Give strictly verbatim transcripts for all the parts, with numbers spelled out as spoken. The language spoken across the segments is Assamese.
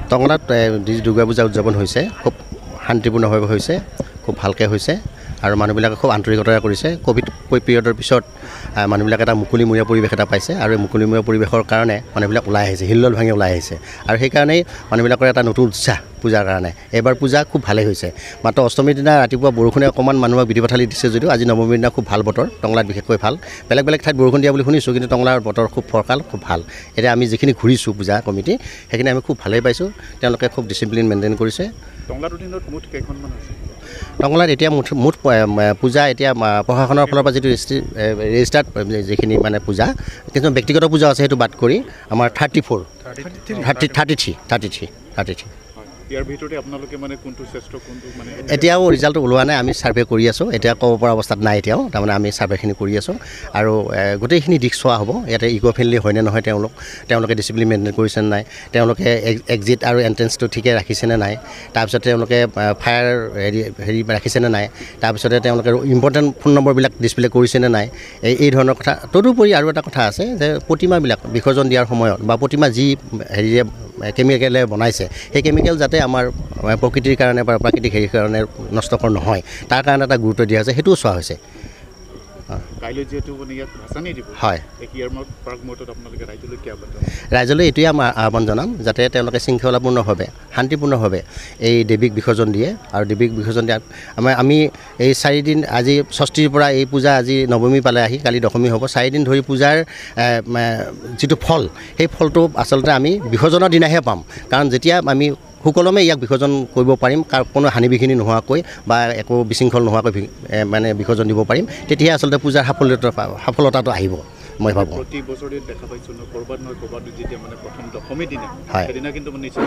টংলাত যি দুৰ্গা পূজা উদযাপন হৈছে খুব শান্তিপূৰ্ণভাৱে হৈছে, খুব ভালকৈ হৈছে আৰু মানুহবিলাকে খুব আন্তৰিকতাৰে কৰিছে। ক'ভিড পিৰিয়ডৰ পিছত মানুহবিলাকে এটা মুকলিমূৰীয়া পৰিৱেশ এটা পাইছে আৰু এই মুকলিমূৰীয়া পৰিৱেশৰ কাৰণে মানুহবিলাক ওলাই আহিছে, হিল্লোল ভাঙি ওলাই আহিছে আৰু সেইকাৰণেই মানুহবিলাকৰ এটা নতুন উৎসাহ পূজাৰ কাৰণে। এইবাৰ পূজা খুব ভালেই হৈছে। মাত্ৰ অষ্টমীৰ দিনা ৰাতিপুৱা বৰষুণে অকণমান মানুহক বিধি পথালি দিছে যদিও আজি নৱমীৰ দিনা খুব ভাল বতৰ, টংলাত বিশেষকৈ ভাল। বেলেগ বেলেগ ঠাইত বৰষুণ দিয়া বুলি শুনিছোঁ, কিন্তু টংলাৰ বতৰ খুব ফৰকাল, খুব ভাল। এতিয়া আমি যিখিনি ঘূৰিছোঁ পূজা কমিটি, সেইখিনি আমি খুব ভালেই পাইছোঁ। তেওঁলোকে খুব ডিচিপ্লিন মেইনটেইন কৰিছে। টংলাৰ দিনত মুঠ কেইখনমান হৈছে? টংলাত এতিয়া মুঠ মুঠ পূজা এতিয়া প্ৰশাসনৰ ফালৰ পৰা যিটো ৰেজিষ্টাৰ্ড যিখিনি মানে পূজা, কিন্তু ব্যক্তিগত পূজা আছে সেইটো বাদ কৰি আমাৰ thirty four thirty thirty three thirty three thirty three ইয়াৰ ভিতৰতে আপোনালোকে মানে কোনটো শ্ৰেষ্ঠ কোনটো মানে এতিয়াও ৰিজাল্ট ওলোৱা নাই, আমি ছাৰ্ভে কৰি আছোঁ। এতিয়া ক'ব পৰা অৱস্থাত নাই এতিয়াও, তাৰমানে আমি ছাৰ্ভেখিনি কৰি আছোঁ আৰু গোটেইখিনি দিশ চোৱা হ'ব। ইয়াতে ইক' ফ্ৰেণ্ডলি হয়নে নহয়, তেওঁলোক তেওঁলোকে ডিচিপ্লিন মেইনটেইন কৰিছেনে নাই, তেওঁলোকে এক্সিট আৰু এণ্ট্ৰেঞ্চটো ঠিকে ৰাখিছেনে নাই, তাৰপিছত তেওঁলোকে ফায়াৰ হেৰি হেৰি ৰাখিছেনে নাই, তাৰপিছতে তেওঁলোকে ইম্পৰ্টেণ্ট ফোন নম্বৰবিলাক ডিছপ্লে কৰিছেনে নাই, এই এই ধৰণৰ কথা। তদুপৰি আৰু এটা কথা আছে যে প্ৰতিমাবিলাক বিসৰ্জন দিয়াৰ সময়ত বা প্ৰতিমা যি হেৰিয়ে কেমিকেলে বনাইছে, সেই কেমিকেল যাতে আমাৰ প্ৰকৃতিৰ কাৰণে বা প্ৰাকৃতিক হেৰিৰ কাৰণে নষ্টকৰ নহয়, তাৰ কাৰণে এটা গুৰুত্ব দিয়া হৈছে, সেইটোও চোৱা হৈছে। কাইলৈ যিহেতু মানে ইয়াত ভাসানি দিব, হয়, আপোনালোকে ৰাইজলৈ কি আহ্বান? ৰাইজলৈ এইটোৱে আমাৰ আহ্বান জনাম যাতে তেওঁলোকে শৃংখলাপূৰ্ণভাৱে শান্তিপূৰ্ণভাৱে এই দেৱীক বিসৰ্জন দিয়ে আৰু দেৱীক বিসৰ্জন দিয়া আমাৰ আমি এই চাৰিদিন আজি ষষ্ঠীৰ পৰা এই পূজা আজি নৱমী পালে আহি কালি দশমী হ'ব, চাৰিদিন ধৰি পূজাৰ যিটো ফল সেই ফলটো আচলতে আমি বিসৰ্জনৰ দিনাহে পাম। কাৰণ যেতিয়া আমি সুকলমে ইয়াক বিসৰ্জন কৰিব পাৰিম, কাৰণ কোনো হানি বিঘিনি নোহোৱাকৈ বা একো বিশৃংখল নোহোৱাকৈ মানে বিসৰ্জন দিব পাৰিম, তেতিয়াহে আচলতে পূজাৰ সাফল্যতা সফলতাটো আহিব। মই ভাবোঁ প্ৰতি বছৰে দেখা পাইছোঁ ন, ক'ৰবাত নহয় ক'ৰবাত যেতিয়া মানে প্ৰথম দশমী দিনা, হয়, সেইদিনা কিন্তু মানে নিশ্চয়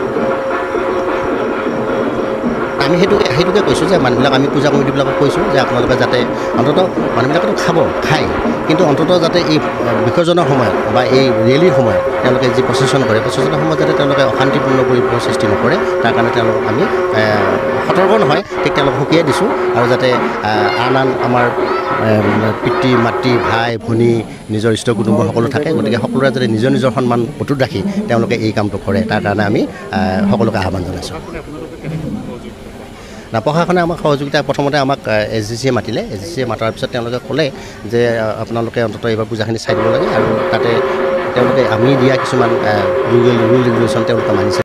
আমি সেইটোকে সেইটোকে কৈছোঁ যে মানুহবিলাক আমি পূজা কমিটিবিলাকক কৈছোঁ যে আপোনালোকে যাতে অন্ততঃ মানুহবিলাকেতো খাব খায়, কিন্তু অন্ততঃ যাতে এই বিসৰ্জনৰ সময়ত বা এই ৰেলীৰ সময়ত তেওঁলোকে যি প্ৰচেছন কৰে, প্ৰচেছনৰ সময়ত যাতে তেওঁলোকে অশান্তিপূৰ্ণ পৰিৱেশৰ সৃষ্টি নকৰে, তাৰ কাৰণে তেওঁলোকক আমি সতৰ্ক নহয় ঠিক তেওঁলোকক সকীয়াই দিছোঁ। আৰু যাতে আন আন আমাৰ পিতৃ মাতৃ ভাই ভনী নিজৰ ইষ্ট কুটুম্ব সকলো থাকে, গতিকে সকলোৰে যাতে নিজৰ নিজৰ সন্মান অটুট ৰাখি তেওঁলোকে এই কামটো কৰে, তাৰ কাৰণে আমি সকলোকে আহ্বান জনাইছোঁ। না প্ৰশাসনে আমাক সহযোগিতা প্ৰথমতে আমাক এছ ডি চিয়ে মাতিলে, এছ ডি চিয়ে মাতাৰ পিছত তেওঁলোকে ক'লে যে আপোনালোকে অন্ততঃ এইবাৰ পূজাখিনি চাই দিব লাগে আৰু তাতে তেওঁলোকে আমি দিয়া কিছুমান ৰুল ৰুল ৰেগুলেশ্যন তেওঁলোকে মানিছে।